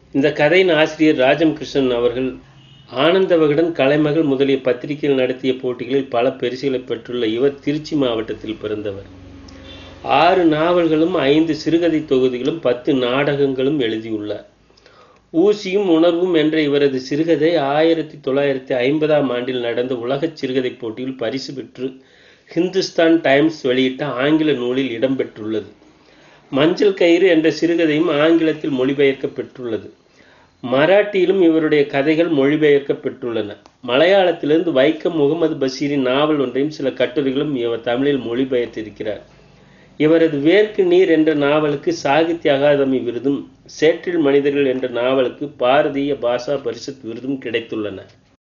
இந்த கதையின் ஆசிரியர் ராஜம் கிருஷ்ணன் அவர்கள் ஆனந்த விகடன், கலைமகள் முதலிய பத்திரிகைகள் நடத்திய போட்டிகளில் பல பரிசுகளை பெற்றுள்ள இவர் திருச்சி மாவட்டத்தில் பிறந்தவர். 6 நாவல்களும் 5 சிறுகதை தொகுதிகளும் 10 நாடகங்களும் எழுதியுள்ளார். ஊசியும் உணர்வும் என்ற இவரது சிறுகதை 1950ஆம் ஆண்டில் நடந்த உலக சிறுகதை போட்டியில் பரிசு பெற்று ஹிந்துஸ்தான் டைம்ஸ் வெளியிட்ட ஆங்கில நூலில் இடம்பெற்றுள்ளது. மஞ்சள் கயிறு என்ற சிறுகதையும் ஆங்கிலத்தில் மொழிபெயர்க்கப்பட்டுள்ளது. மராட்டியிலும் இவருடைய கதைகள் மொழிபெயர்க்கப்பட்டுள்ளன. மலையாளத்திலிருந்து வைக்கம் முகமது பஷீரின் நாவல் ஒன்றையும் சில கட்டுரைகளும் இவர் தமிழில் மொழிபெயர்த்திருக்கிறார். இவரது வேர்க்கு நீர் என்ற நாவலுக்கு சாகித்ய அகாதமி விருதும், சேற்றில் மனிதர்கள் என்ற நாவலுக்கு பாரதிய பாஷா பரிஷத் விருதும் கிடைத்துள்ளன.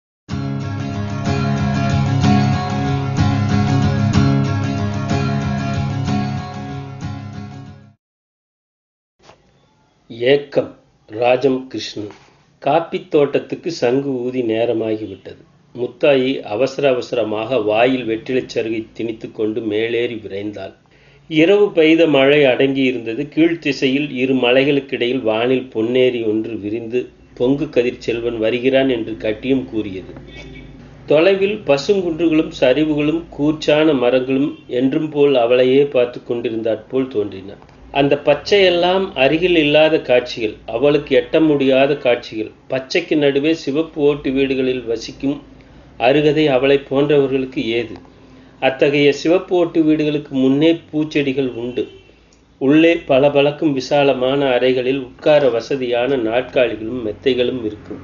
ஏக்கம். ராஜம் கிருஷ்ணன். காப்பித் தோட்டத்துக்கு சங்கு ஊதி நேரமாகிவிட்டது. முத்தாயி அவசரமாக வாயில் வெற்றிலைச் சருகை திணித்து கொண்டு மேலேறி விரைந்தாள். இரவு பெய்த மழை அடங்கியிருந்தது. கீழ்த்திசையில் 2 மலைகளுக்கிடையில் வானில் பொன்னேரி ஒன்று விரிந்து பொங்கு கதிர் செல்வன் வருகிறான் என்று கட்டியம் கூறியது. தொலைவில் பசுங்குன்றுகளும் சரிவுகளும் கூர்ச்சான மரங்களும் என்றும் போல் அவளையே பார்த்து கொண்டிருந்தாற்போல் தோன்றின. அந்த பச்சையெல்லாம் அருகில் இல்லாத காட்சிகள், அவளுக்கு எட்ட முடியாத காட்சிகள். பச்சைக்கு நடுவே சிவப்பு ஓட்டு வீடுகளில் வசிக்கும் அருகதை அவளை போன்றவர்களுக்கு ஏது? அத்தகைய சிவப்பு ஓட்டு வீடுகளுக்கு முன்னே பூச்செடிகள் உண்டு. உள்ளே பளபளக்கும் விசாலமான அறைகளில் உட்கார வசதியான நாற்காலிகளும் மெத்தைகளும் இருக்கும்.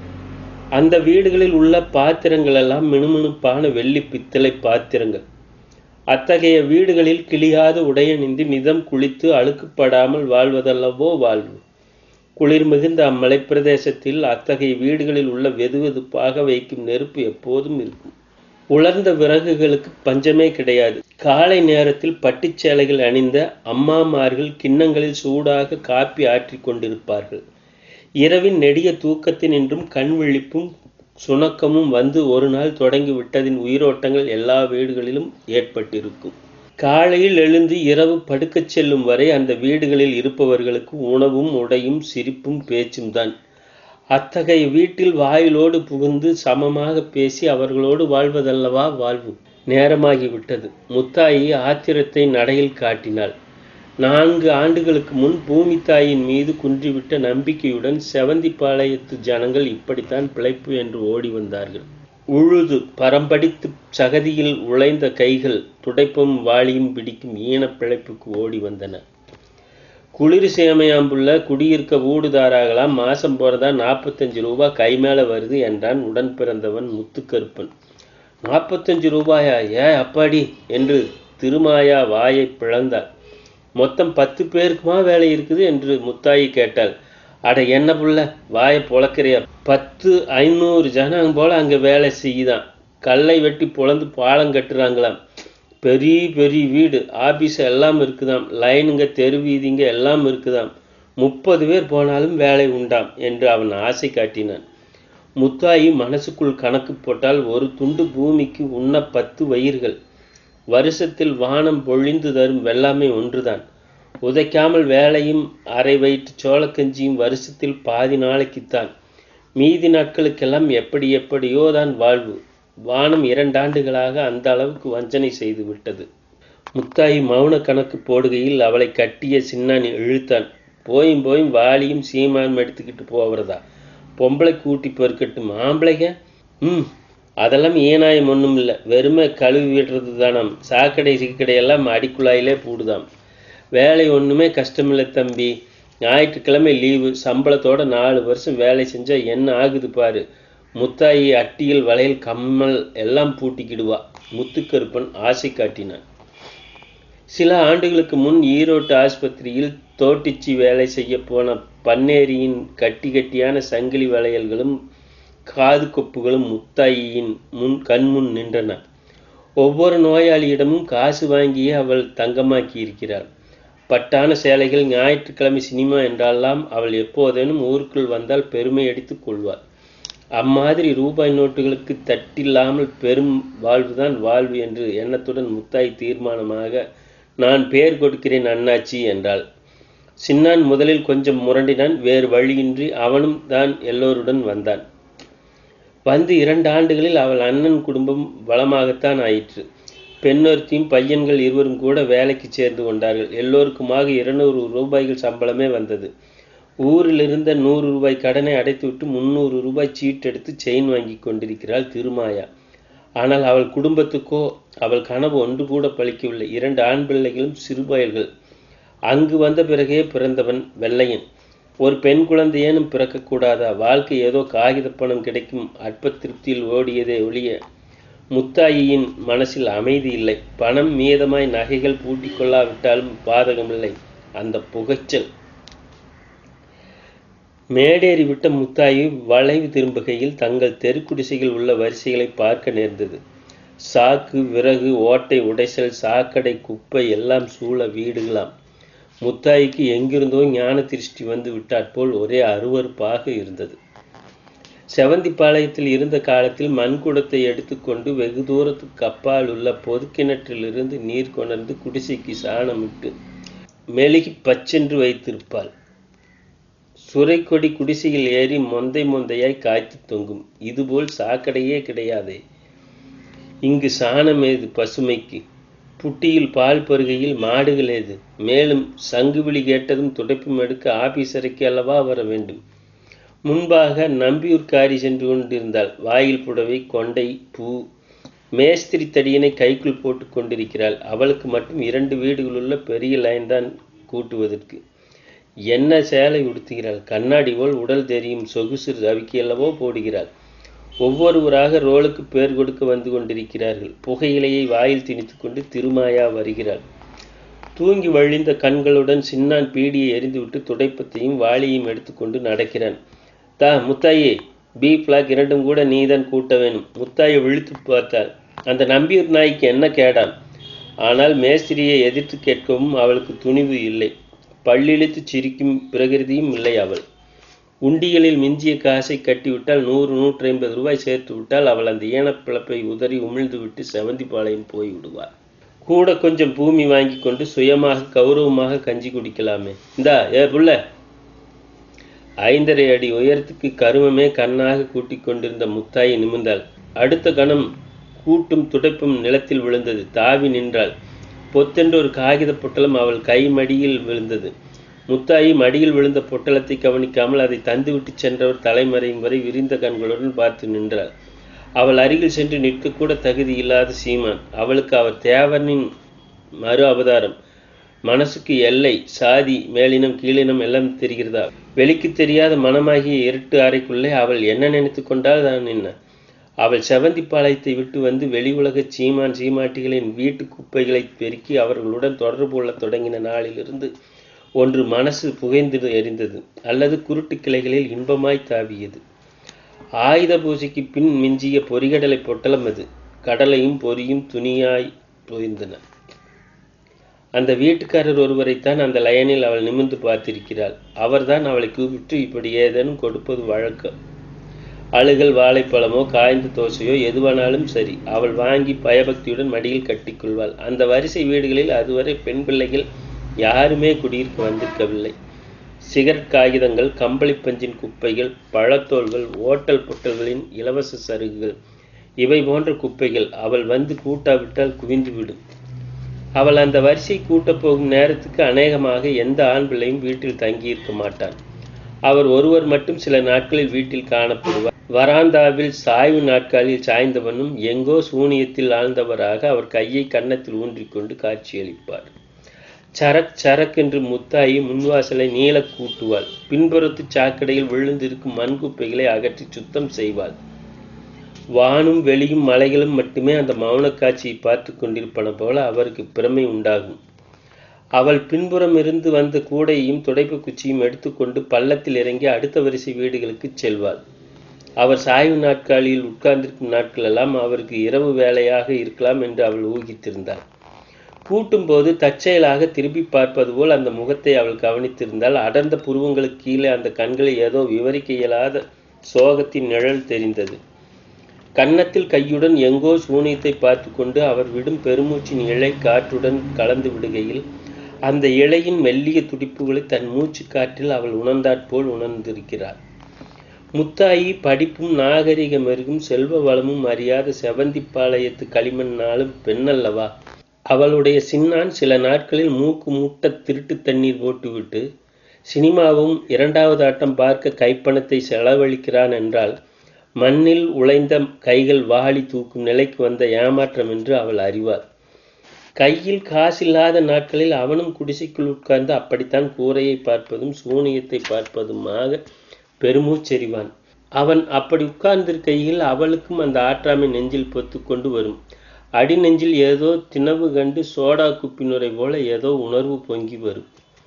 அந்த வீடுகளில் உள்ள பாத்திரங்கள் எல்லாம் மினுமினுப்பான வெள்ளி பித்தளை பாத்திரங்கள். அத்தகைய வீடுகளில் கிளியாத உடையணிந்து நிதம் குளித்து அழுக்குப்படாமல் வாழ்வதல்லவோ வாழ்வு. குளிர் மிகுந்த அம்மலை பிரதேசத்தில் அத்தகைய வீடுகளில் உள்ள வெதுவெதுப்பாக வைக்கும் நெருப்பு எப்போதும் இருக்கும். உலர்ந்த விறகுகளுக்கு பஞ்சமே கிடையாது. காலை நேரத்தில் பட்டுச்சேலைகள் அணிந்த அம்மாமார்கள் கிண்ணங்களில் சூடாக காப்பி ஆற்றி கொண்டிருப்பார்கள். இரவின் நெடிய தூக்கத்தினின்றும் கண் விழிப்பும் சுணக்கமும் வந்து ஒரு நாள் தொடங்கி விட்டதின் உயிரோட்டங்கள் எல்லா வீடுகளிலும் ஏற்பட்டிருக்கும். காலையில் எழுந்து இரவு படுக்கச் செல்லும் வரை அந்த வீடுகளில் இருப்பவர்களுக்கு உணவும் உடையும் சிரிப்பும் பேச்சும் தான். அத்தகைய வீட்டில் வாயிலோடு புகுந்து சமமாக பேசி அவர்களோடு வாழ்வதல்லவா வாழ்வு. நேரமாகிவிட்டது. முத்தாயி ஆத்திரத்தை நடையில் காட்டினாள். 4 ஆண்டுகளுக்கு முன் பூமி தாயின் மீது குன்றிவிட்ட நம்பிக்கையுடன் செவந்திப்பாளையத்து ஜனங்கள் இப்படித்தான் பிழைப்பு என்று ஓடி வந்தார்கள். உழுது பரம்படித்து சகதியில் உழைந்த கைகள் துடைப்பும் வாளியும் பிடிக்கும் ஈன பிழைப்புக்கு ஓடி வந்தன. குளிர் சேமையாம்புள்ள குடியிருக்க ஊடுதாராகலாம், மாசம் போறதா 45 ரூபாய் கை மேல வருது என்றான் உடன் பிறந்தவன் முத்துக்கருப்பன். 45 ரூபாயா? அப்பாடி என்று திருமாயா வாயை பிளந்தாள். மொத்தம் 10 பேருக்குமா வேலை இருக்குது என்று முத்தாயி கேட்டாள். அட என்ன புள்ள வாயை பொழக்கிறியா? 10-500 ஜனம் போல அங்கே வேலை செய்யுதான். கல்லை வெட்டி பொழந்து பாலம் கட்டுறாங்களாம். பெரிய பெரிய வீடு, ஆபீஸ் எல்லாம் இருக்குதாம். லைனுங்க, தெருவீதிங்க எல்லாம் இருக்குதாம். 30 பேர் போனாலும் வேலை உண்டாம் என்று அவன் ஆசை காட்டினான். முத்தாயி மனசுக்குள் கணக்கு போட்டால் ஒரு துண்டு பூமிக்கு உண்ண 10 வயிர்கள். வருஷத்தில் வானம் பொழிந்து தரும் வெள்ளாமை ஒன்றுதான். உதைக்காமல் வேலையும் அரை வயிற்று சோளக்கஞ்சியும் வருஷத்தில் பாதி நாளைக்குத்தான். மீதி நாட்களுக்கெல்லாம் எப்படியோ தான் வாழ்வு. வானம் 2 ஆண்டுகளாக அந்த அளவுக்கு வஞ்சனை செய்து விட்டது. முத்தாயி மௌன கணக்கு போடுகையில் அவளை கட்டிய சின்னான் இழுத்தான். போயும் வாளியும் சீமான் எடுத்துக்கிட்டு போவதா? பொம்பளை கூட்டி பொறுக்கட்டும், ஆம்பளைங்க அதெல்லாம் ஏனாயம் ஒன்றும் இல்லை, வெறுமை கழுவி விடுறது தானாம். சாக்கடை சிக்கடையெல்லாம் அடிக்குழாயிலே போடுதாம். வேலை ஒன்றுமே கஷ்டமில்லை தம்பி. ஞாயிற்றுக்கிழமை லீவு, சம்பளத்தோட 4 வருஷம் வேலை செஞ்சால் என்ன ஆகுது பாரு. முத்தாயி அட்டியில் வளையல் கம்மல் எல்லாம் பூட்டிக்கிடுவா. முத்துக்கருப்பன் ஆசை காட்டினான். சில ஆண்டுகளுக்கு முன் ஈரோட்டு ஆஸ்பத்திரியில் தோட்டிச்சி வேலை செய்ய போன பன்னேரியின் கட்டியான சங்கிலி வளையல்களும் காது கொப்புகளும் முத்தாயியின் கண்முன் நின்றன. ஒவ்வொரு நோயாளியிடமும் காசு வாங்கியே அவள் தங்கமாக்கி இருக்கிறாள். பட்டான சேலைகள், ஞாயிற்றுக்கிழமை சினிமா என்றெல்லாம் அவள் எப்போதேனும் ஊருக்குள் வந்தால் பெருமை அடித்துக் கொள்வாள். அம்மாதிரி ரூபாய் நோட்டுகளுக்கு தட்டில்லாமல் பெரும் வாழ்வுதான் வாழ்வு என்று எண்ணத்துடன் முத்தாய் தீர்மானமாக, நான் பேர் கொடுக்கிறேன் அண்ணாச்சி என்றாள். சின்னான் முதலில் கொஞ்சம் முரண்டினான். வேறு வழியின்றி அவனும் தான் எல்லோருடன் வந்தான். வந்து 2 ஆண்டுகளில் அவள் அண்ணன் குடும்பம் வளமாகத்தான் ஆயிற்று. பெண்ணொருத்தியும் பையன்கள் 2 கூட வேலைக்கு சேர்ந்து கொண்டார்கள். எல்லோருக்குமாக 200 ரூபாய்கள் சம்பளமே வந்தது. ஊரில் இருந்த 100 ரூபாய் கடனை அடைத்துவிட்டு 300 ரூபாய் சீட்டெடுத்து செயின் வாங்கி கொண்டிருக்கிறாள் திருமாயா. ஆனால் அவள் குடும்பத்துக்கோ அவள் கனவு ஒன்று கூட பலிக்கவில்லை. 2 ஆண் பிள்ளைகளும் சிறுபயல்கள். அங்கு வந்த பிறகே பிறந்தவன் வெள்ளையன். ஒரு பெண் குழந்தையேனும் பிறக்கக்கூடாதா? வாழ்க்கை ஏதோ காகித பணம் கிடைக்கும் அற்ப திருப்தியில் ஓடியதே ஒழிய முத்தாயியின் மனசில் அமைதி இல்லை. பணம் மீதமாய் நகைகள் பூட்டிக் கொள்ளாவிட்டாலும் பாதகமில்லை அந்த புகைச்சல். மேடேறி விட்ட முத்தாயி வளைவு திரும்புகையில் தங்கள் தெருக்குடிசைகள் உள்ள வரிசைகளை பார்க்க நேர்ந்தது. சாக்கு, விறகு, ஓட்டை உடைசல், சாக்கடை, குப்பை எல்லாம் சூழ வீடுகளாம். முத்தாய்க்கு எங்கிருந்தோ ஞான திருஷ்டி வந்து விட்டாற்போல் ஒரே அருவருப்பாக இருந்தது. செவந்திப்பாளையத்தில் இருந்த காலத்தில் மண்குடத்தை எடுத்துக்கொண்டு வெகு தூரத்துக்கு அப்பால் உள்ள பொதுக்கிணற்றிலிருந்து நீர் கொணர்ந்து குடிசைக்கு சாணமிட்டு மெழுகி பச்சென்று வைத்திருப்பாள். சுரைக்கொடி குடிசையில் ஏறி மொந்தை மொந்தையாய் காய்த்து தொங்கும். இதுபோல் சாக்கடையே கிடையாதே. இங்கு சாணம் ஏது பசுமைக்கு? புட்டியில் பால் பருகையில் மாடுகள் ஏது? மேலும் சங்குவிழி கேட்டதும் துடைப்பும் எடுக்க ஆபீசரைக்கு அல்லவா வர வேண்டும். முன்பாக நம்பியூர்காரி சென்று கொண்டிருந்தாள். வாயில் புடவை, கொண்டை, பூ, மேஸ்திரி தடியனை கைக்குள் போட்டு கொண்டிருக்கிறாள். அவளுக்கு மட்டும் 2 வீடுகளுள்ள பெரிய லைன்தான் கூட்டுவதற்கு. என்ன சேலை உடுத்துகிறாள்! கண்ணாடி போல் உடல் தெரியும் சொகுசு ரவிக்கையல்லவோ போடுகிறாள். ஒவ்வொருவராக ரோலுக்கு பேர் கொடுக்க வந்து கொண்டிருக்கிறார்கள். புகையிலையை வாயில் திணித்து கொண்டு திருமாயா வருகிறாள். தூங்கி வழிந்த கண்களுடன் சின்னான் பீடியை எரிந்துவிட்டு துடைப்பத்தையும் வாளியையும் எடுத்துக்கொண்டு நடக்கிறான். முத்தாயே, பி பிளாக் 2 கூட நீதான் கூட்ட வேணும். முத்தாயை விழித்து பார்த்தாள். அந்த நம்பியூர் நாய்க்கு என்ன கேடாம்? ஆனால் மேஸ்திரியை எதிர்த்து கேட்கவும் அவளுக்கு துணிவு இல்லை. பல்லிழித்து சிரிக்கும் பிரகிருதியும் இல்லை அவள். உண்டிகளில் மிஞ்சிய காசை கட்டிவிட்டால் 100 150 ரூபாய் சேர்த்து விட்டால் அவள் அந்த ஈனப்பிழப்பை உதறி உமிழ்ந்து விட்டு செவந்திப்பாளையம் போய் விடுவாள். கூட கொஞ்சம் பூமி வாங்கி கொண்டு சுயமாக கௌரவமாக கஞ்சி குடிக்கலாமே. இந்தா புள்ள. 5.5 அடி உயரத்துக்கு கருமமே கண்ணாக கூட்டிக் கொண்டிருந்த முத்தாயை நிமிர்ந்தாள். அடுத்த கணம் கூட்டும் துடைப்பும் நிலத்தில் விழுந்தது. தாவி நின்றாள். பொத்தென்று ஒரு காகித பொட்டலம் அவள் கை மடியில் விழுந்தது. முத்தாயி மடியில் விழுந்த பொட்டலத்தை கவனிக்காமல் அதை தந்துவிட்டு சென்றவர் தலைமறையும் வரை விரிந்த கண்களுடன் பார்த்து நின்றாள். அவள் அருகில் சென்று நிற்கக்கூட தகுதி இல்லாத சீமான். அவளுக்கு அவர் தேவனின் மறு அவதாரம். மனசுக்கு எல்லை, சாதி, மேலினம், கீழினம் எல்லாம் தெரிகிறதா? வெளிக்கு தெரியாத மனமாகிய இருட்டு அறைக்குள்ளே அவள் என்ன நினைத்து கொண்டால் தான் என்ன? அவள் செவந்திப்பாளையத்தை விட்டு வந்து வெளி உலக சீமான் சீமாட்டிகளின் வீட்டு குப்பைகளை பெருக்கி அவர்களுடன் தொடர்பு கொள்ள தொடங்கின நாளிலிருந்து ஒன்று மனசு புகைந்து எரிந்தது, அல்லது குருட்டு கிளைகளில் இன்பமாய் தாவியது. ஆயுத பூஜைக்கு பின் மிஞ்சிய பொறிகடலை பொட்டலம் அது. கடலையும் பொரியும் துணியாய் பொய்ந்தன. அந்த வீட்டுக்காரர் ஒருவரைத்தான் அந்த லயனில் அவள் நிமிர்ந்து பார்த்திருக்கிறாள். அவர்தான் அவளை கூப்பிட்டு இப்படி ஏதேனும் கொடுப்பது வழக்கம். அழுகல் வாழைப்பழமோ காய்ந்த தோசையோ எதுவானாலும் சரி அவள் வாங்கி பயபக்தியுடன் மடியில் கட்டிக்கொள்வாள். அந்த வரிசை வீடுகளில் அதுவரை பெண் பிள்ளைகள் யாருமே குடியிருக்க வந்திருக்கவில்லை. சிகரெட் காகிதங்கள், கம்பளி பஞ்சின் குப்பைகள், பழத்தோள்கள், ஓட்டல் பொட்டல்களின் இலவச சருகுகள், இவை போன்ற குப்பைகள் அவள் வந்து கூட்டாவிட்டால் குவிந்துவிடும். அவள் அந்த வரிசை கூட்டப் போகும் நேரத்துக்கு அநேகமாக எந்த ஆண் பிள்ளையும் வீட்டில் தங்கியிருக்க மாட்டான். அவர் ஒருவர் மட்டும் சில நாட்களில் வீட்டில் காணப்படுவார். வராந்தாவில் சாய்வு நாட்காலில் சாய்ந்தவனும் எங்கோ சூனியத்தில் ஆழ்ந்தவராக அவர் கையை கன்னத்தில் ஊன்றிக்கொண்டு காட்சியளிப்பார். சரக் சரக் என்று முத்தாயி முன்வாசலை நீள கூட்டுவாள். பின்புறத்து சாக்கடையில் விழுந்திருக்கும் மண் குப்பைகளை அகற்றி சுத்தம் செய்வாள். வானும் வெளியும் மலைகளும் மட்டுமே அந்த மௌன காட்சியை பார்த்து கொண்டிருப்பன போல அவருக்கு பிரமை உண்டாகும். அவள் பின்புறம் இருந்து வந்த கூடையையும் துடைப்பு குச்சியும் எடுத்துக்கொண்டு பள்ளத்தில் இறங்கி அடுத்த வரிசை வீடுகளுக்கு செல்வாள். அவர் சாய்வு நாட்காலியில் உட்கார்ந்திருக்கும் நாட்களெல்லாம் அவருக்கு இரவு வேலையாக இருக்கலாம் என்று அவள் ஊகித்திருந்தாள். கூட்டும் போது தற்செயலாக திரும்பி பார்ப்பது போல் அந்த முகத்தை அவள் கவனித்திருந்தால் அடர்ந்த புருவங்களுக்கு கீழே அந்த கண்களில் ஏதோ விவரிக்க இயலாத சோகத்தின் நிழல் தெரிந்தது. கன்னத்தில் கையுடன் எங்கோ சூனியத்தை பார்த்து கொண்டு அவர் விடும் பெருமூச்சின் இழை காற்றுடன் கலந்து விடுகையில் அந்த இலையின் மெல்லிய துடிப்புகளை தன் மூச்சு காற்றில் அவள் உணர்ந்தாற்போல் உணர்ந்திருக்கிறாள். முத்தாயி படிப்பும் நாகரிக மெருகும் செல்வ வளமும் அறியாத செவந்திப்பாளையத்து களிமண்ணாலும் பெண்ணல்லவா. அவளுடைய சின்னான் சில நாட்களில் மூக்கு மூட்ட திருட்டு தண்ணீர் போட்டுவிட்டு சினிமாவும் இரண்டாவது ஆட்டம் பார்க்க கைப்பணத்தை செலவழிக்கிறான் என்றால் மண்ணில் உழைந்த கைகள் வாளி தூக்கும் நிலைக்கு வந்த ஏமாற்றம் என்று அவள் அறிவாள். கையில் காசில்லாத நாட்களில் அவனும் குடிசைக்குள் உட்கார்ந்து அப்படித்தான் கூரையை பார்ப்பதும் சூனியத்தை பார்ப்பதுமாக பெருமூச்செறிவான். அவன் அப்படி உட்கார்ந்திருக்கையில் அவளுக்கும் அந்த ஆற்றாமை நெஞ்சில் பொத்து கொண்டு வரும். அடி நெஞ்சில் ஏதோ திணவு கண்டு சோடா குப்பினுரை போல ஏதோ உணர்வு பொங்கி வரும்.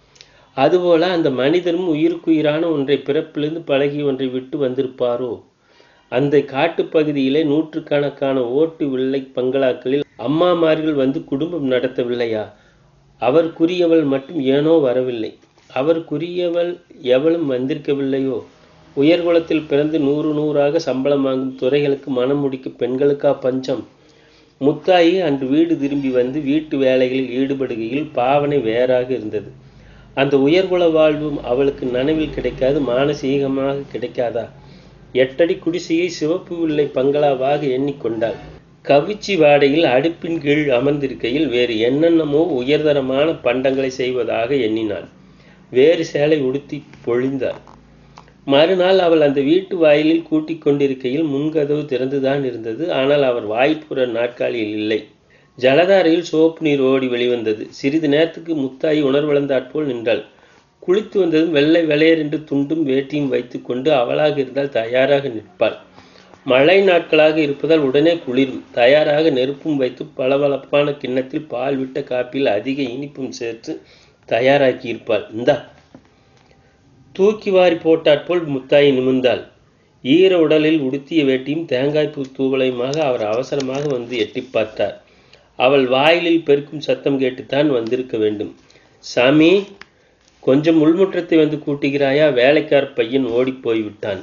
அதுபோல அந்த மனிதரும் உயிருக்குயிரான ஒன்றை பிறப்பிலிருந்து பழகி ஒன்றை விட்டு வந்திருப்பாரோ. அந்த காட்டுப்பகுதியிலே நூற்றுக்கணக்கான ஓட்டு வில்லை பங்களாக்களில் அம்மாமார்கள் வந்து குடும்பம் நடத்தவில்லையா? அவருக்குரியவள் மட்டும் ஏனோ வரவில்லை. அவருக்குரியவள் எவளும் வந்திருக்கவில்லையோ? உயர்குலத்தில் பிறந்து நூறாக சம்பளம் வாங்கும் துறைகளுக்கு மனம் முடிக்க பெண்களுக்கா பஞ்சம்? முத்தாயி அன்று வீடு திரும்பி வந்து வீட்டு வேலைகளில் ஈடுபடுகையில் பாவனை வேறாக இருந்தது. அந்த உயர்குல வாழ்வும் அவளுக்கு நனவில் கிடைக்காது, மானசீகமாக கிடைக்காதா? 8 அடி குடிசையை சிவப்பு வில்லை பங்களாவாக எண்ணிக்கொண்டாள். கவிச்சி வாடையில் அடுப்பின் கீழ் அமர்ந்திருக்கையில் வேறு என்னென்னமோ உயர்தரமான பண்டங்களை செய்வதாக எண்ணினாள். வேறு சேலை உடுத்தி பொழிந்தாள். மறுநாள் அவள் அந்த வீட்டு வாயிலில் கூட்டிக் கொண்டிருக்கையில் முன்கதவு திறந்துதான் இருந்தது. ஆனால் அவர் வாய்ப்புற நாற்காலியில் இல்லை. ஜலதாரையில் சோப்பு நீர் ஓடி வெளிவந்தது. சிறிது நேரத்துக்கு முத்தாயி உணர்வளந்தாற்போல் நின்றாள். குளித்து வந்ததும் வெள்ளை வெளையரென்று துண்டும் வேட்டியும் வைத்து கொண்டு அவளாக இருந்தால் தயாராக நிற்பாள். மழை நாட்களாக இருப்பதால் உடனே குளிரும். தயாராக நெருப்பும் வைத்து பளபளப்பான கிண்ணத்தில் பால் விட்ட காப்பியில் அதிக இனிப்பும் சேர்த்து தயாராக்கி இருப்பாள். இந்தா. தூக்கி வாரி போட்டாற்போல் முத்தாயி நிமிர்ந்தாள். ஈர உடலில் உடுத்திய வேட்டியும் தேங்காய்ப்பூ தூவலையுமாக அவர் அவசரமாக வந்து எட்டி பார்த்தார். அவள் வாயிலில் பெருக்கும் சத்தம் கேட்டுத்தான் வந்திருக்க வேண்டும். சாமி, கொஞ்சம் உள்முற்றத்தை வந்து கூட்டுகிறாயா? வேலைக்கார பையன் ஓடி போய்விட்டான்.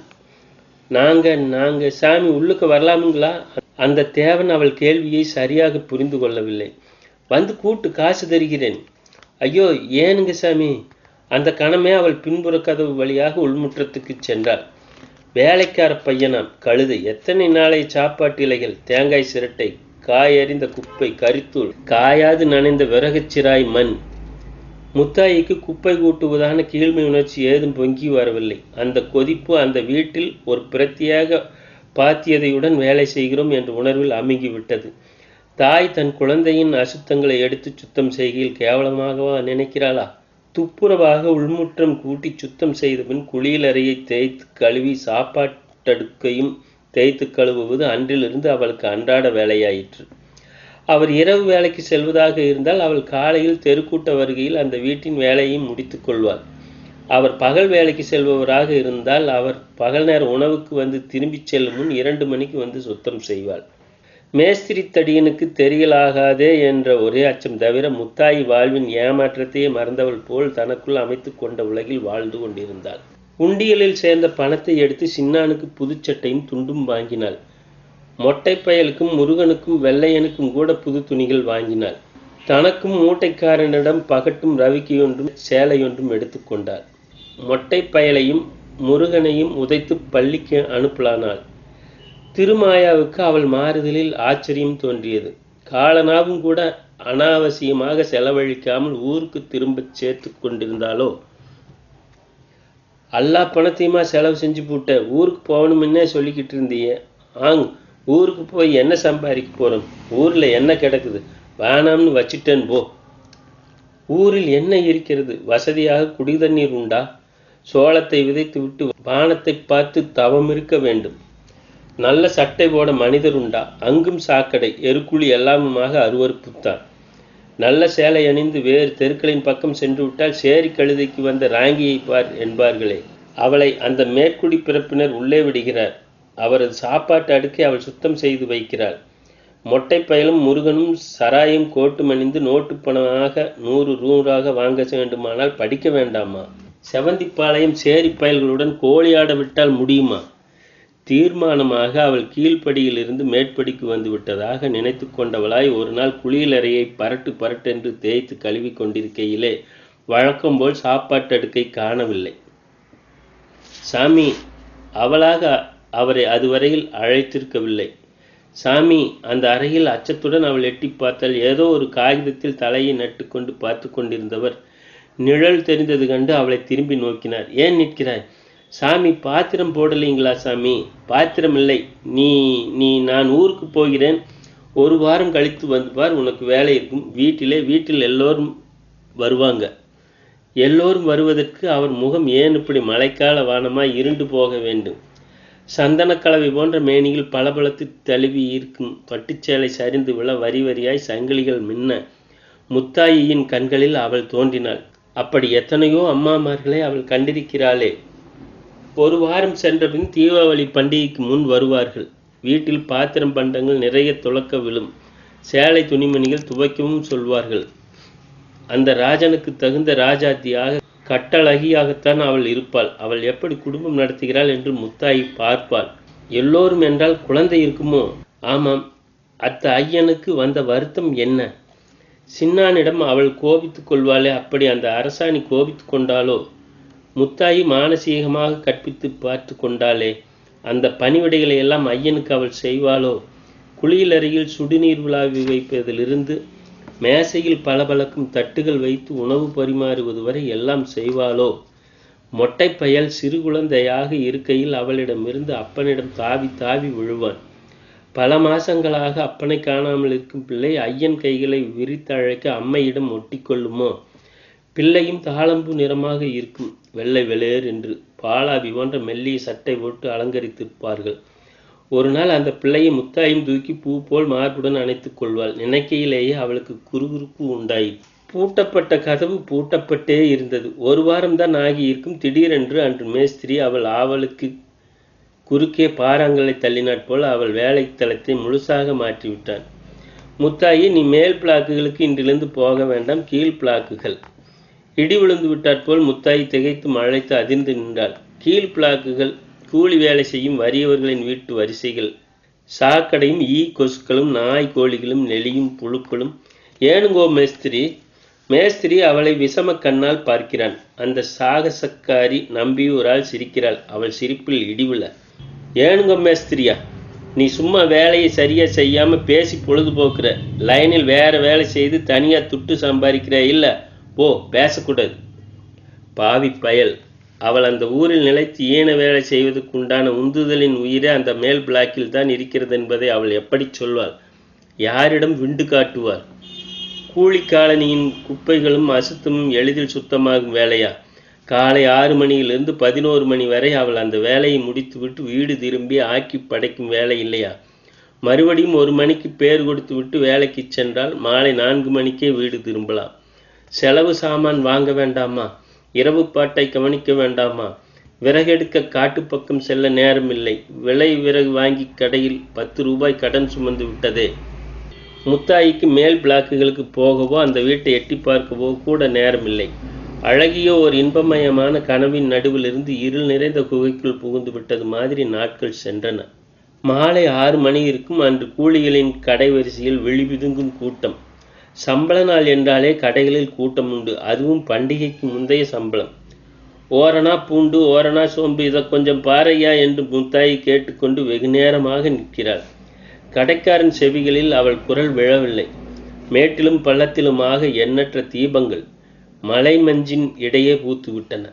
நாங்க சாமி உள்ளுக்கு வரலாமுங்களா? அந்த தேவன் அவள் கேள்வியை சரியாக புரிந்து கொள்ளவில்லை. வந்து கூட்டு, காசு தருகிறேன். ஐயோ, ஏனுங்க சாமி? அந்த கணமே அவள் பின்புற கதவு வழியாக உள்முற்றத்துக்கு சென்றாள். வேலைக்கார பையனாம், கழுதை. எத்தனை நாளை சாப்பாட்டு இலைகள், தேங்காய் சிரட்டை, காயறிந்த குப்பை, கரித்தூள், காயாது நனைந்த விறகுச்சிராய் மண். முத்தாயிக்கு குப்பை கூட்டுவதான கீழ்மை உணர்ச்சி ஏதும் பொங்கி வரவில்லை. அந்த கொதிப்பு அந்த வீட்டில் ஒரு பிரத்தியாக பாத்தியதையுடன் வேலை செய்கிறோம் என்ற உணர்வில் அமுங்கிவிட்டது. தாய் தன் குழந்தையின் அசுத்தங்களை எடுத்து சுத்தம் செய்கையில் கேவலமாகவா நினைக்கிறாளா? துப்புரவாக உள்முற்றம் கூட்டி சுத்தம் செய்தபின் குளியலறையை தேய்த்து கழுவி சாப்பாட்டடுக்கையும் தேய்த்து கழுவுவது அன்றிலிருந்து அவளுக்கு அன்றாட வேலையாயிற்று. அவர் இரவு வேலைக்கு செல்வதாக இருந்தால் அவள் காலையில் தெருக்கூட்ட வருகையில் அந்த வீட்டின் வேலையையும் முடித்து கொள்வாள். அவர் பகல் வேலைக்கு செல்பவராக இருந்தால் அவர் பகல் நேர உணவுக்கு வந்து திரும்பி செல்லும் முன் 2 மணிக்கு வந்து சுத்தம் செய்வாள். மேஸ்திரி தடியனுக்கு தெரியலாகாதே என்ற ஒரே அச்சம் தவிர முத்தாயி வாழ்வின் ஏமாற்றத்தையே மறந்தவள் போல் தனக்குள் அமைத்து கொண்ட உலகில் வாழ்ந்து கொண்டிருந்தாள். உண்டியலில் சேர்ந்த பணத்தை எடுத்து சின்னானுக்கு புதுச்சட்டையும் துண்டும் வாங்கினாள். மொட்டை பயலுக்கும் முருகனுக்கும் வெள்ளையனுக்கும் கூட புது துணிகள் வாங்கினாள். தனக்கும் மூட்டைக்காரனிடம் பகட்டும் ரவிக்கையொன்றும் சேலையொன்றும் எடுத்துக்கொண்டாள். மொட்டை பயலையும் முருகனையும் உதைத்து பள்ளிக்கு அனுப்பலானாள். திருமாயாவுக்கு அவள் மாறுதலில் ஆச்சரியம் தோன்றியது. காலனாவும் கூட அனாவசியமாக செலவழிக்காமல் ஊருக்கு திரும்ப சேர்த்து கொண்டிருந்தாலோ. எல்லா பணத்தையுமா செலவு செஞ்சு போட்ட? ஊருக்கு போகணும்னே சொல்லிக்கிட்டு இருந்தியே. ஊருக்கு போய் என்ன சம்பாதிக்க போறோம்? ஊர்ல என்ன கிடக்குது? வேணாம்னு வச்சிட்டேன் போ. ஊரில் என்ன இருக்கிறது? வசதியாக குடிதண்ணீர் உண்டா? சோளத்தை விதைத்து விட்டு வானத்தை பார்த்து தவம் இருக்க வேண்டும். நல்ல சட்டை போட மனிதர் உண்டா? அங்கும் சாக்கடை, எருக்குழி எல்லாமுமாக அருவருப்புத்தான். நல்ல சேலை அணிந்து வேறு தெருக்களின் பக்கம் சென்று விட்டால் சேரி கழுதைக்கு வந்த ராங்கியை பார் என்பார்களே. அவளை அந்த மேற்குடி பிறப்பினர் உள்ளே விடுகிறார். அவரது சாப்பாட்டு அடுக்கை அவள் சுத்தம் செய்து வைக்கிறாள். மொட்டை பயலும் முருகனும் சராயும் கோட்டும் அணிந்து நோட்டு பணமாக 100 வாங்க வேண்டுமானால் படிக்க வேண்டாமா? செவந்திப்பாளையம் சேரி பயல்களுடன் கோழியாட விட்டால் முடியுமா? தீர்மானமாக அவள் கீழ்ப்படியிலிருந்து மேற்படிக்கு வந்து விட்டதாக நினைத்து கொண்டவளாய் ஒரு நாள் குளியலறையை பரட்டு பரட்டென்று தேய்த்து கழுவி கொண்டிருக்கையிலே வழக்கம் போல் சாப்பாட்டடுக்கை காணவில்லை. சாமி அவளாக அவரை அதுவரையில் அழைத்திருக்கவில்லை. சாமி அந்த அறையில் அச்சத்துடன் அவள் எட்டி பார்த்தால் ஏதோ ஒரு காகிதத்தில் தலையை நட்டு கொண்டு பார்த்து கொண்டிருந்தவர் நிழல் தெரிந்தது கண்டு அவளை திரும்பி நோக்கினார். ஏன் நிற்கிறாய்? சாமி பாத்திரம் போடலைங்களா? சாமி பாத்திரம் இல்லை. நீ நீ நான் ஊருக்கு போகிறேன், ஒரு வாரம் கழித்து வந்து பார், உனக்கு வேலை இருக்கும். வீட்டில் எல்லோரும் வருவாங்க. எல்லோரும் வருவதற்கு அவர் முகம் ஏன் இப்படி மழைக்கால வானமாய் இருண்டு போக வேண்டும்? சந்தனக்கலவை போன்ற மேனியில் பளபளத்து தழுவி இருக்கும் பட்டுச்சேலை சரிந்து விழ வரி வரியாய் சங்கிலிகள் மின்ன முத்தாயியின் கண்களில் அவள் தோன்றினாள். அப்படி எத்தனையோ அம்மாமார்களை அவள் கண்டிருக்கிறாளே. ஒரு வாரம் சென்றபின் தீபாவளி பண்டிகைக்கு முன் வருவார்கள். வீட்டில் பாத்திரம் பண்டங்கள் நிறைய துளக்க விழும். சேலை துணிமணிகள் துவைக்கவும் சொல்வார்கள். அந்த ராஜனுக்கு தகுந்த ராஜாத்தியாக கட்டழகியாகத்தான் அவள் இருப்பாள். அவள் எப்படி குடும்பம் நடத்துகிறாள் என்று முத்தாயி பார்ப்பாள். எல்லோரும் என்றால் குழந்தை இருக்குமோ? ஆமாம். அத்த ஐயனுக்கு வந்த வருத்தம் என்ன? சின்னானிடம் அவள் கோபித்துக் கொள்வாளே, அப்படி அந்த அரசாணி கோபித்துக் கொண்டாலோ? முத்தாயி மானசீகமாக கற்பித்து பார்த்து கொண்டாளே, அந்த பணிவிடைகளை எல்லாம் ஐயனுக்கு அவள் செய்வாளோ? குளியலறையில் சுடுநீர் விழாவி வைப்பதிலிருந்து மேசையில் பளபளக்கும் தட்டுகள் வைத்து உணவு பரிமாறுவது வரை எல்லாம் செய்வாளோ? மொட்டை பயல் சிறு குழந்தையாக இருக்கையில் அவளிடமிருந்து அப்பனிடம் தாவி தாவி விழுவான். பல மாசங்களாக அப்பனை காணாமல் இருக்கும் பிள்ளை ஐயன் கைகளை விரித்தழைக்க அம்மையிடம் ஒட்டிக்கொள்ளுமோ? பிள்ளையும் தாளம்பு நிறமாக இருக்கும். வெள்ளை வெளேர் என்று பாலாவி போன்ற மெல்லிய சட்டை போட்டு அலங்கரித்திருப்பார்கள். ஒரு நாள் அந்த பிள்ளையை முத்தாயும் தூக்கி பூ போல் மார்புடன் அணைத்துக் கொள்வாள். நினைக்கையிலேயே அவளுக்கு குறுகுறுப்பு உண்டாயிற்று. பூட்டப்பட்ட கதவு பூட்டப்பட்டே இருந்தது. ஒரு வாரம்தான் ஆகியிருக்கும். திடீரென்று அன்று மேஸ்திரி அவளுக்கு குறுக்கே பாறாங்களை தள்ளினாற் போல் அவள் வேலை தளத்தை முழுசாக மாற்றிவிட்டான். முத்தாயி, நீ மேல் பிளாக்குகளுக்கு இன்றிலிருந்து போக வேண்டாம், கீழ் பிளாக்குகள். இடி விழுந்து விட்டாற் போல் முத்தாயி திகைத்து அழைத்து அதிர்ந்து நின்றாள். கீழ் பிளாக்குகள் கூலி வேலை செய்யும் வறியவர்களின் வீட்டு வரிசைகள். சாக்கடையும் கொசுக்களும் நாய் கோழிகளும் நெளியும் புழுக்களும். ஏனுங்கோ மேஸ்திரி? மேஸ்திரி அவளை விஷம கண்ணால் பார்க்கிறான். அந்த சாகசக்காரி நம்பியூரால் சிரிக்கிறாள். அவள் சிரிப்பில் இடிவிழ. ஏனுங்கோ மேஸ்திரியா, நீ சும்மா வேலையை சரியா செய்யாம பேசி பொழுதுபோக்குற. லைனில் வேற வேலை செய்து தனியா துட்டு சம்பாதிக்கிற இல்ல? போ, பேசக்கூடாது. பாவி பயல். அவள் அந்த ஊரில் நிலைத்து ஈன வேலை செய்வதற்குண்டான உந்துதலின் உயிரே அந்த மேல் பிளாக்கில் தான் இருக்கிறது என்பதை அவள் எப்படி சொல்வாள்? யாரிடம் விண்டு காட்டுவாள்? கூலி காலனியின் குப்பைகளும் அசுத்தமும் எளிதில் சுத்தமாகும் வேலையா? காலை 6 மணியிலிருந்து 11 மணி வரை அவள் அந்த வேலையை முடித்துவிட்டு வீடு திரும்பி ஆக்கி படைக்கும் வேலை இல்லையா? மறுபடியும் 1 மணிக்கு பேர் கொடுத்து விட்டு வேலைக்கு சென்றால் மாலை 4 மணிக்கே வீடு திரும்பலாம். செலவு சாமான் வாங்க வேண்டாமா? இரவு பாட்டை கவனிக்க வேண்டாமா? விறகெடுக்க காட்டு பக்கம் செல்ல நேரமில்லை. விலை விறகு வாங்கி கடையில் 10 ரூபாய் கடன் சுமந்து விட்டதே. முத்தாயிக்கு மேல் பிளாக்குகளுக்கு போகவோ அந்த வீட்டை எட்டி பார்க்கவோ கூட நேரமில்லை. அழகிய ஒரு இன்பமயமான கனவின் நடுவிலிருந்து இருள் நிறைந்த குகைக்குள் புகுந்து விட்டது மாதிரி நாட்கள் சென்றன. மாலை 6 மணி இருக்கும். அன்று கூலிகளின் கடை வரிசையில் விழிபிதுங்கும் கூட்டம். சம்பள நாள் என்றாலே கடைகளில் கூட்டம் உண்டு. அதுவும் பண்டிகைக்கு முந்தைய சம்பளம். ஓரணா பூண்டு, ஓரணா சோம்பு, இதை கொஞ்சம் பாறையா என்று முத்தாயி கேட்டுக்கொண்டு வெகு நேரமாக நிற்கிறாள். கடைக்காரன் செவிகளில் அவள் குரல் விழவில்லை. மேட்டிலும் பள்ளத்திலுமாக எண்ணற்ற தீபங்கள் மலை மஞ்சின் இடையே பூத்துவிட்டன.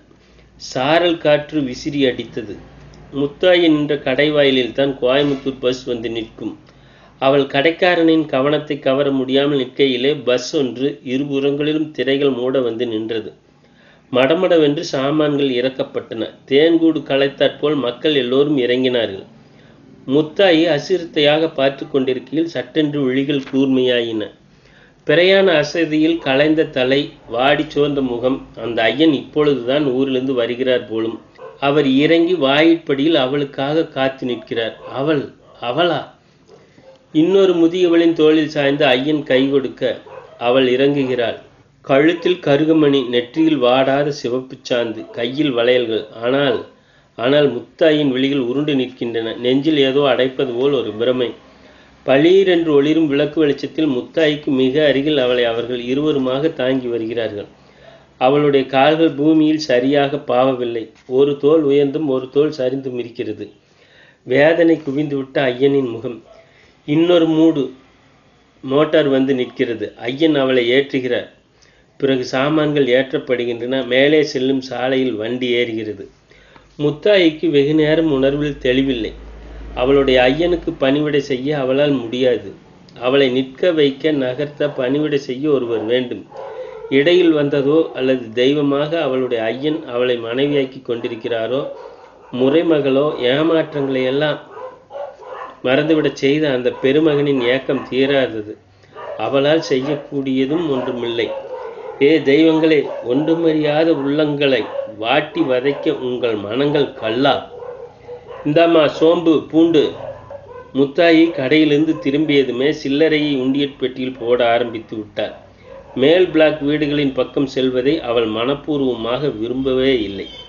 சாரல் காற்று விசிறி அடித்தது. முத்தாயி நின்ற கடைவாயிலில் தான் கோயம்புத்தூர் பஸ் வந்து நிற்கும். அவள் கடைக்காரனின் கவனத்தை கவர முடியாமல் நிற்கையிலே பஸ் ஒன்று இருபுறங்களிலும் திரைகள் மூட வந்து நின்றது. மடமடவென்று சாமான்கள் இறக்கப்பட்டன. தேன்கூடு களைத்தாற்போல் மக்கள் எல்லோரும் இறங்கினார்கள். முத்தாயி அசிரத்தையாக பார்த்து கொண்டிருக்கையில் சட்டென்று விழிகள் கூர்மையாயின. பிரயாண அசதியில் களைந்த தலை, வாடி சோர்ந்த முகம். அந்த ஐயன் இப்பொழுதுதான் ஊரிலிருந்து வருகிறார் போலும். அவர் இறங்கி வாயிற்படியில் அவளுக்காக காத்து நிற்கிறார். அவளா? இன்னொரு முதியவளின் தோளில் சாய்ந்து ஐயன் கை கொடுக்க அவள் இறங்குகிறாள். கழுத்தில் கருகமணி, நெற்றியில் வாடாத சிவப்பு சாந்து, கையில் வளையல்கள். ஆனால் ஆனால் முத்தாயின் விழிகள் உருண்டு நிற்கின்றன. நெஞ்சில் ஏதோ அடைப்பது போல் ஒரு பிரமை. பளீரென்று ஒளிரும் விளக்கு வெளிச்சத்தில் முத்தாய்க்கு மிக அருகில் அவளை அவர்கள் இருவருமாக தாங்கி வருகிறார்கள். அவளுடைய கால்கள் பூமியில் சரியாக பாவவில்லை. ஒரு தோல் உயர்ந்தும் ஒரு தோல் சரிந்தும் இருக்கிறது. வேதனை குவிந்துவிட்ட ஐயனின் முகம். இன்னொரு மோட்டார் வந்து நிற்கிறது. ஐயன் அவளை ஏற்றுகிறார். பிறகு சாமான்கள் ஏற்றப்படுகின்றன. மேலே செல்லும் சாலையில் வண்டி ஏறுகிறது. முத்தாய்க்கு வெகு நேரம் உணர்வில் தெளிவில்லை. அவளுடைய ஐயனுக்கு பணிவிடை செய்ய அவளால் முடியாது. அவளை நிற்க வைக்க, நகர்த்த, பணிவிடை செய்ய ஒருவர் வேண்டும். இடையில் வந்ததோ அல்லது தெய்வமாக அவளுடைய ஐயன் அவளை மனைவியாக்கி கொண்டிருக்கிறாரோ, முறைமகளோ ஏமாற்றங்களை எல்லாம் மறந்துவிடச் செய்த அந்த பெருமகனின் ஏக்கம் தீராதது. அவளால் செய்யக்கூடியதும் ஒன்றுமில்லை. ஏ தெய்வங்களே, ஒன்றுமறியாத உள்ளங்களை வாட்டி வதைக்க உங்கள் மனங்கள் கல்லா? இந்தாம்மா சோம்பு, பூண்டு. முத்தாயி கடையிலிருந்து திரும்பியதுமே சில்லறையை உண்டியற் பெட்டியில் போட ஆரம்பித்து விட்டாள். மேல் பிளாக் வீடுகளின் பக்கம் செல்வதை அவள் மனப்பூர்வமாக விரும்பவே இல்லை.